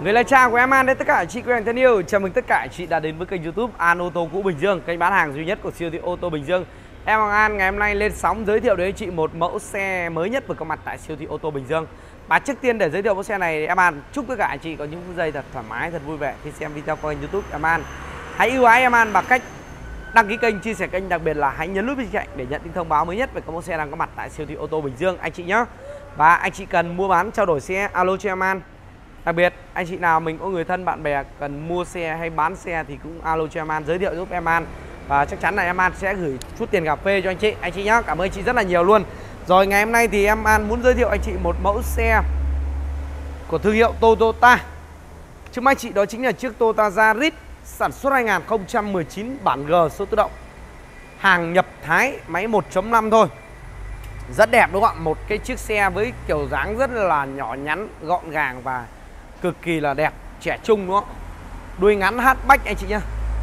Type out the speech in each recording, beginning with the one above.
Gửi lời chào của em An đến tất cả chị quý anh thân yêu. Chào mừng tất cả chị đã đến với kênh YouTube An Ô Tô Cũ Bình Dương, kênh bán hàng duy nhất của siêu thị ô tô Bình Dương. Em Hoàng An ngày hôm nay lên sóng giới thiệu đến anh chị một mẫu xe mới nhất vừa có mặt tại siêu thị ô tô Bình Dương. Và trước tiên để giới thiệu mẫu xe này, em An chúc tất cả anh chị có những phút giây thật thoải mái, thật vui vẻ khi xem video qua kênh YouTube em An. Hãy ưu ái em An bằng cách đăng ký kênh, chia sẻ kênh, đặc biệt là hãy nhấn nút bên cạnh để nhận những thông báo mới nhất về các mẫu xe đang có mặt tại siêu thị ô tô Bình Dương anh chị nhé. Và anh chị cần mua bán trao đổi xe, alo cho em An. Đặc biệt anh chị nào mình có người thân bạn bè cần mua xe hay bán xe thì cũng alo cho em An, giới thiệu giúp em An. Và chắc chắn là em An sẽ gửi chút tiền cà phê cho anh chị nhé. Cảm ơn anh chị rất là nhiều luôn. Rồi ngày hôm nay thì em An muốn giới thiệu anh chị một mẫu xe của thương hiệu Toyota. Trước mắt anh chị đó chính là chiếc Toyota Yaris sản xuất 2019 bản G số tự động. Hàng nhập Thái, máy 1.5 thôi. Rất đẹp đúng không ạ? Một cái chiếc xe với kiểu dáng rất là nhỏ nhắn, gọn gàng và cực kỳ là đẹp, trẻ trung đúng không? Đuôi ngắn hatchback anh chị nhá.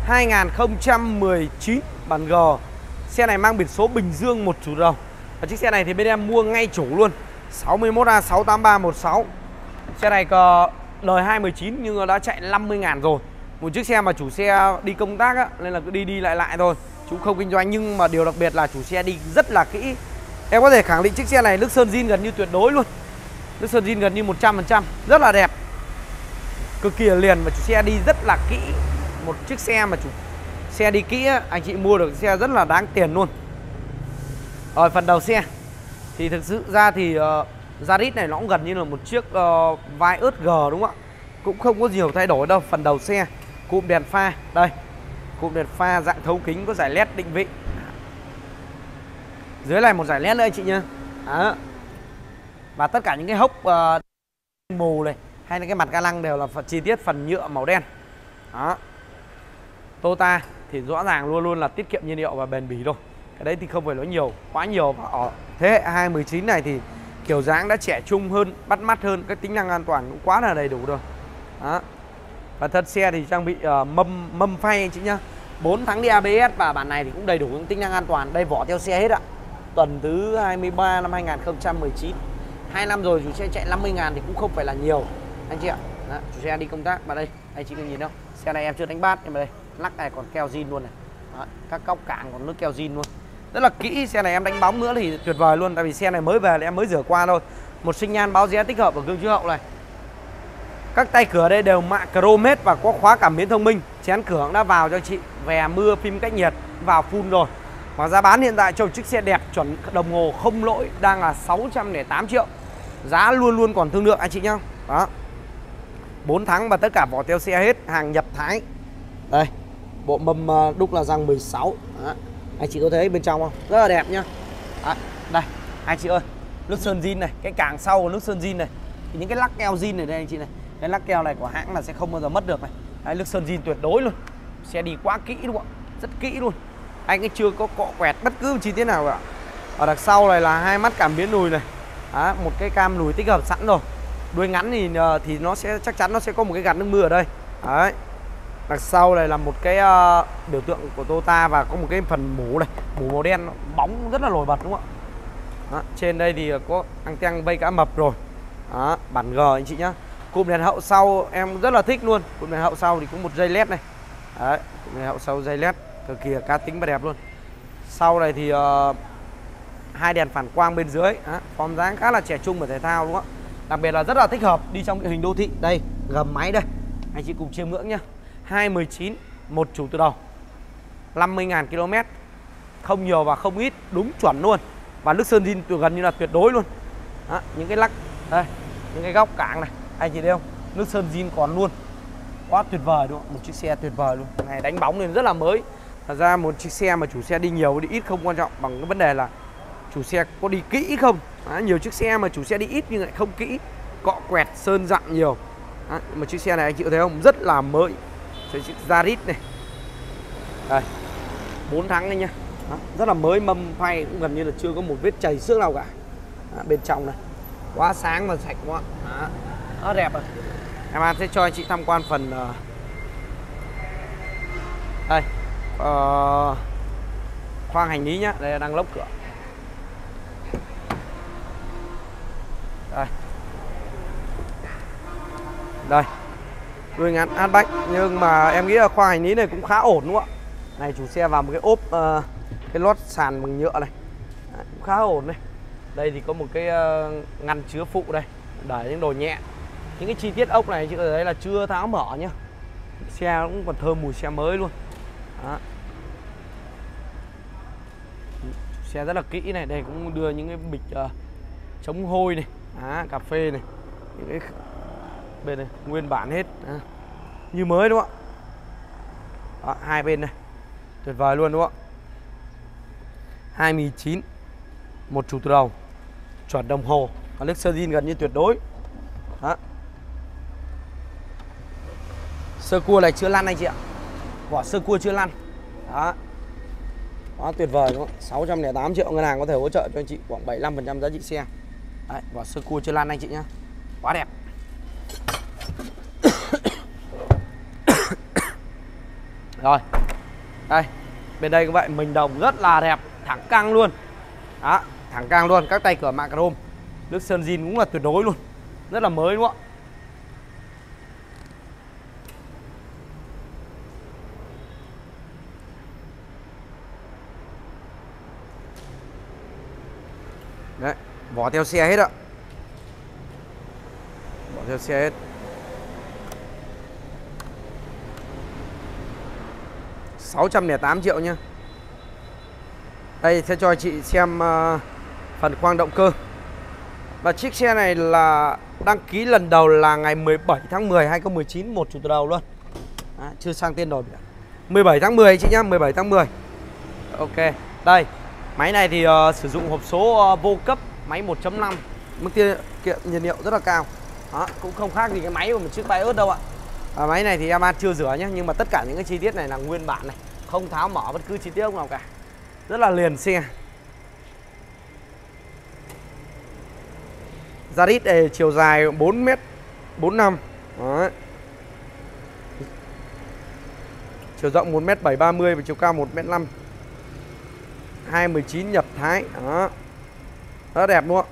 2019 bản G. Xe này mang biển số Bình Dương một chủ đầu. Và chiếc xe này thì bên em mua ngay chủ luôn. 61A68316. Xe này có đời 2019 nhưng đã chạy 50.000 rồi. Một chiếc xe mà chủ xe đi công tác á, nên là cứ đi lại thôi. Chú không kinh doanh, nhưng mà điều đặc biệt là chủ xe đi rất là kỹ. Em có thể khẳng định chiếc xe này nước sơn zin gần như tuyệt đối luôn. Nước sơn zin gần như 100%, rất là đẹp, cực kỳ liền, và chủ xe đi rất là kỹ. Một chiếc xe mà chủ xe đi kỹ á, anh chị mua được xe rất là đáng tiền luôn. Rồi phần đầu xe thì thực sự ra thì Yaris này nó cũng gần như là một chiếc vai ớt G đúng không ạ? Cũng không có nhiều thay đổi đâu. Phần đầu xe cụm đèn pha đây, cụm đèn pha dạng thấu kính, có giải led định vị. Dưới này một giải led nữa anh chị nhá. Đó. Và tất cả những cái hốc mù này hay là cái mặt ga lăng đều là chi tiết phần nhựa màu đen. Đó. Toyota thì rõ ràng luôn luôn là tiết kiệm nhiên liệu và bền bỉ thôi. Cái đấy thì không phải nói nhiều, quá nhiều. Và ở thế hệ 2019 này thì kiểu dáng đã trẻ trung hơn, bắt mắt hơn, cái tính năng an toàn cũng quá là đầy đủ rồi. Đó. Và thân xe thì trang bị mâm phay anh chị nhá. 4 tháng đi ABS, và bản này thì cũng đầy đủ những tính năng an toàn. Đây vỏ theo xe hết ạ. Tuần thứ 23 năm 2019. 2 năm rồi chủ xe chạy 50.000 thì cũng không phải là nhiều anh chị ạ. Đó, chủ xe đi công tác. Và đây anh chị có nhìn không? Xe này em chưa đánh bát, nhưng mà đây lắc này còn keo zin luôn này. Đó, các cốc cảng còn nước keo zin luôn. Rất là kỹ. Xe này em đánh bóng nữa thì tuyệt vời luôn. Tại vì xe này mới về thì em mới rửa qua thôi. Một sinh nhan báo rẽ tích hợp ở gương chiếu hậu này. Các tay cửa đây đều mạ chrome hết và có khóa cảm biến thông minh. Chén cửa cũng đã vào cho chị. Về mưa, phim cách nhiệt vào full rồi. Và giá bán hiện tại cho một chiếc xe đẹp chuẩn đồng hồ không lỗi đang là 608 triệu. Giá luôn luôn còn thương lượng anh chị nhá. Đó. 4 tháng và tất cả vỏ theo xe hết, hàng nhập Thái. Đây, bộ mâm đúc là răng 16. Đó. Anh chị có thấy bên trong không? Rất là đẹp nhá. Đó. Đây, anh chị ơi, nước sơn zin này, cái càng sau của nước sơn zin này. Thì những cái lắc keo zin này đây anh chị này. Cái lắc keo này của hãng là sẽ không bao giờ mất được này. Đấy, nước sơn zin tuyệt đối luôn. Xe đi quá kỹ đúng không ạ? Rất kỹ luôn. Anh ấy chưa có cọ quẹt bất cứ chi tiết nào cả. Ở đằng sau này là hai mắt cảm biến lùi này. Đó, một cái cam lùi tích hợp sẵn rồi. Đuôi ngắn thì nó sẽ chắc chắn nó sẽ có một cái gạt nước mưa ở đây. Đấy. Đằng sau này là một cái biểu tượng của Toyota và có một cái phần mũ này, mũ màu đen bóng rất là nổi bật đúng không ạ? Đó, trên đây thì có anten vây cá mập rồi. Đó, bản G anh chị nhá. Cụm đèn hậu sau em rất là thích luôn. Cụm đèn hậu sau thì có một dây led này. Đấy, cụm đèn hậu sau dây led cực kỳ cá tính và đẹp luôn. Sau này thì hai đèn phản quang bên dưới. Form dáng khá là trẻ trung và thể thao đúng không ạ? Đặc biệt là rất là thích hợp đi trong địa hình đô thị. Đây, gầm máy đây. Anh chị cùng chiêm ngưỡng nhá. 219, một chủ từ đầu. 50.000 km. Không nhiều và không ít, đúng chuẩn luôn. Và nước sơn zin gần như là tuyệt đối luôn. Đó, những cái lắc đây, những cái góc cảng này, anh chị thấy không? Nước sơn zin còn luôn. Quá tuyệt vời đúng không? Một chiếc xe tuyệt vời luôn. Này đánh bóng nên rất là mới. Thật ra một chiếc xe mà chủ xe đi nhiều đi ít không quan trọng, bằng cái vấn đề là chủ xe có đi kỹ không. Đó, nhiều chiếc xe mà chủ xe đi ít nhưng lại không kỹ, cọ quẹt sơn dặn nhiều. Đó, mà chiếc xe này anh chị thấy không? Rất là mới. Cho chiếc Yaris này. Đây, 4 tháng đây nha. Đó, rất là mới, mâm phay cũng gần như là chưa có một vết chảy xước nào cả. Đó, bên trong này quá sáng và sạch quá. Đó, rất đẹp rồi. Em An sẽ cho anh chị tham quan phần đây khoang hành lý nhá. Đây đang lốc cửa. Đây. Đây. đuôi ngắn hatchback, nhưng mà em nghĩ là khoang hành lý này cũng khá ổn đúng không ạ. Này chủ xe vào một cái ốp cái lót sàn bằng nhựa này. Đấy, cũng khá ổn này. Đây thì có một cái ngăn chứa phụ đây để những đồ nhẹ. Những cái chi tiết ốc này chị thấy là chưa tháo mở nhá. Xe cũng còn thơm mùi xe mới luôn. Đó. Xe rất là kỹ này, đây cũng đưa những cái bịch chống hôi này, cà phê này, những cái bên này nguyên bản hết, như mới đúng không ạ. Đó, hai bên này tuyệt vời luôn đúng không ạ. 2009, một chủ từ đầu, chuẩn đồng hồ, có nước sơ zin gần như tuyệt đối. Đó. Sơ cua này chưa lăn anh chị ạ, vỏ sơ cua chưa lăn. Đó. Đó, tuyệt vời đúng không? 608 triệu, ngân hàng có thể hỗ trợ cho anh chị khoảng 75% giá trị xe. Đấy, vỏ sơ cua chưa lăn anh chị nhá. Quá đẹp. Rồi. Đây, bên đây các bạn mình đồng rất là đẹp, thẳng căng luôn. Đó, thẳng căng luôn, các tay cửa mạ chrome. Nước sơn zin cũng là tuyệt đối luôn. Rất là mới đúng không ạ? Đấy, vỏ theo xe hết ạ. Vỏ theo xe hết. 608 triệu nha. Đây sẽ cho chị xem phần khoang động cơ. Và chiếc xe này là đăng ký lần đầu là ngày 17 tháng 10 2019, một chủ từ đầu luôn. Đó, chưa sang tên đổi biển. 17 tháng 10 chị nhá, 17 tháng 10. Ok. Đây, máy này thì sử dụng hộp số vô cấp, máy 1.5, mức tiết kiệm nhiên liệu rất là cao. Đó, cũng không khác gì cái máy của một chiếc Vios đâu ạ. Máy này thì em chưa rửa nhé, nhưng mà tất cả những cái chi tiết này là nguyên bản này, không tháo mở bất cứ chi tiết nào cả. Rất là liền xe. Yaris này chiều dài 4m45. Đó. Chiều rộng 1m730 và chiều cao 1m5. 2019 nhập Thái. Đó. Rất đẹp đúng không?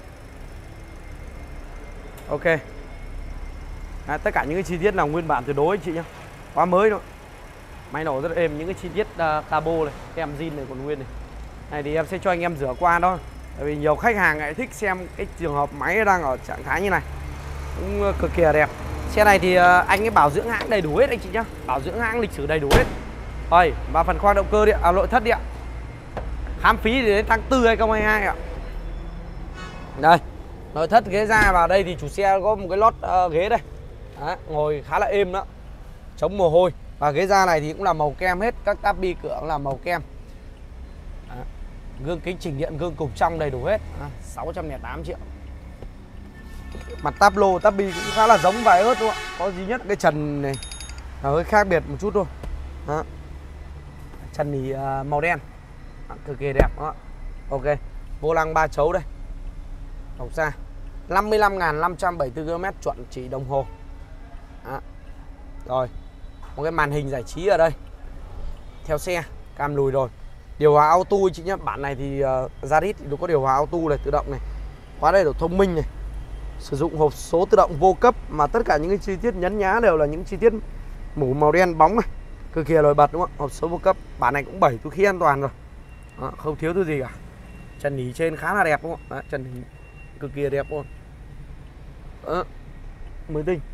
Ok. Đấy, tất cả những cái chi tiết là nguyên bản tuyệt đối chị nhá. Quá mới thôi. Máy nổ rất êm, những cái chi tiết cabo này, em zin này còn nguyên này. Này thì em sẽ cho anh em rửa qua thôi. Tại vì nhiều khách hàng lại thích xem cái trường hợp máy đang ở trạng thái như này. Cũng cực kỳ đẹp. Xe này thì anh ấy bảo dưỡng hãng đầy đủ hết anh chị nhá. Bảo dưỡng hãng lịch sử đầy đủ hết. Rồi, và phần khoang động cơ đi ạ, nội thất đi ạ. Khám phí thì đến tháng 4 2022 ạ. Đây, nội thất ghế da vào đây thì chủ xe có một cái lót ghế đây. Đó, ngồi khá là êm đó, chống mồ hôi. Và ghế da này thì cũng là màu kem hết, các táp bi cửa cũng là màu kem. Đó. Gương kính chỉnh điện, gương cục trong đầy đủ hết. 608 triệu. Mặt táp lô, táp bi cũng khá là giống vài ớt đúng không ạ? Có duy nhất cái trần này là hơi khác biệt một chút thôi. Đó. Trần thì màu đen. Đó, cực kỳ đẹp đó. Ok. Vô lăng 3 chấu đây. Tổng xa 55.574 km chuẩn chỉ đồng hồ. Đó. Rồi, một cái màn hình giải trí ở đây theo xe, cam lùi rồi, điều hòa auto chị nhé. Bản này thì Yaris thì nó có điều hòa auto này, tự động này, khóa đầy đủ thông minh này, sử dụng hộp số tự động vô cấp, mà tất cả những cái chi tiết nhấn nhá đều là những chi tiết mũ màu đen bóng này, cực kỳ nổi bật đúng không ạ? Hộp số vô cấp. Bản này cũng 7 túi khí an toàn rồi. Đó, không thiếu thứ gì cả. Trần nỉ trên khá là đẹp đúng không ạ? Trần nỉ cực kỳ đẹp luôn. Đó, mới tinh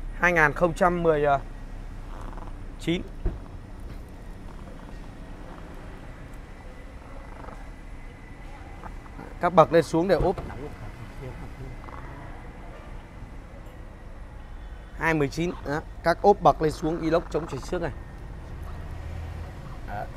2019. Các bậc lên xuống để ốp 2019. Đó, các ốp bậc lên xuống inox chống chảy xước này. Đó.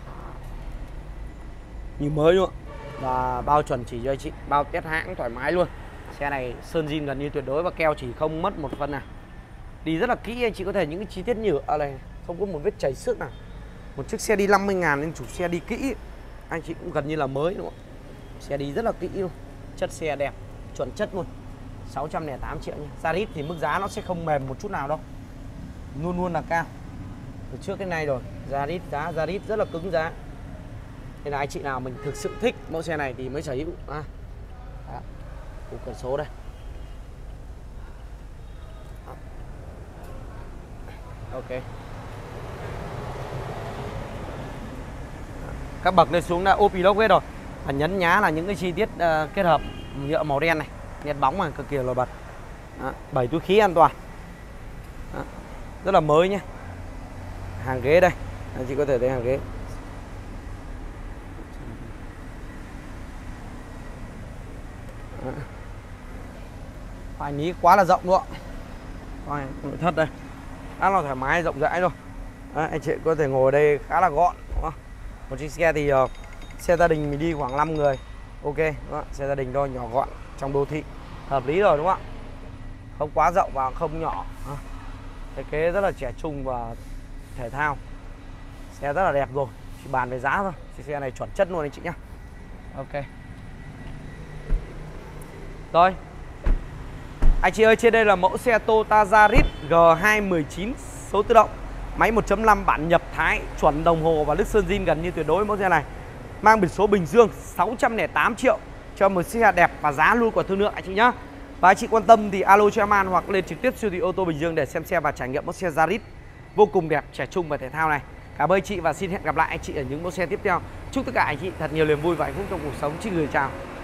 Như mới luôn. Và bao chuẩn chỉ cho anh chị, bao test hãng thoải mái luôn. Xe này sơn zin gần như tuyệt đối và keo chỉ không mất một phân nào. Đi rất là kỹ, anh chị có thể những cái chi tiết nhựa này không có một vết chảy xước nào. Một chiếc xe đi 50.000 nên chủ xe đi kỹ, anh chị cũng gần như là mới đúng không? Xe đi rất là kỹ luôn. Chất xe đẹp, chuẩn chất luôn. 608 triệu nha. Yaris thì mức giá nó sẽ không mềm một chút nào đâu, luôn luôn là cao. Từ trước cái này rồi, Yaris giá Yaris rất là cứng giá. Nên là anh chị nào mình thực sự thích mẫu xe này thì mới sở hữu. Cục cửa số đây. Ok. Các bậc lên xuống đã ốp inox hết rồi. Và nhấn nhá là những cái chi tiết kết hợp nhựa màu đen này, nét bóng mà cực kỳ nổi bật. 7 túi khí an toàn. Đó. Rất là mới nhé. Hàng ghế đây, anh chị có thể thấy hàng ghế. Phải ní quá là rộng luôn. Nội thất đây khá là thoải mái, rộng rãi rồi. Đấy, anh chị có thể ngồi đây khá là gọn, đúng không? Một chiếc xe thì xe gia đình mình đi khoảng 5 người. Ok, đúng không? Xe gia đình thôi, nhỏ gọn trong đô thị, hợp lý rồi đúng không ạ? Không quá rộng và không nhỏ. Thiết kế rất là trẻ trung và thể thao. Xe rất là đẹp rồi, chỉ bàn về giá thôi. Chiếc xe này chuẩn chất luôn anh chị nhá. Ok. Rồi. Anh chị ơi, trên đây là mẫu xe Toyota Yaris G219 số tự động, máy 1.5 bản nhập Thái, chuẩn đồng hồ và lướt sơn zin gần như tuyệt đối. Mẫu xe này mang biển số Bình Dương, 608 triệu cho một xe đẹp và giá luôn của thương lượng anh chị nhá. Và anh chị quan tâm thì alo cho em An hoặc lên trực tiếp siêu thị ô tô Bình Dương để xem xe và trải nghiệm mẫu xe Yaris vô cùng đẹp, trẻ trung và thể thao này. Cảm ơn anh chị và xin hẹn gặp lại anh chị ở những mẫu xe tiếp theo. Chúc tất cả anh chị thật nhiều niềm vui và hạnh phúc trong cuộc sống. Xin gửi chào.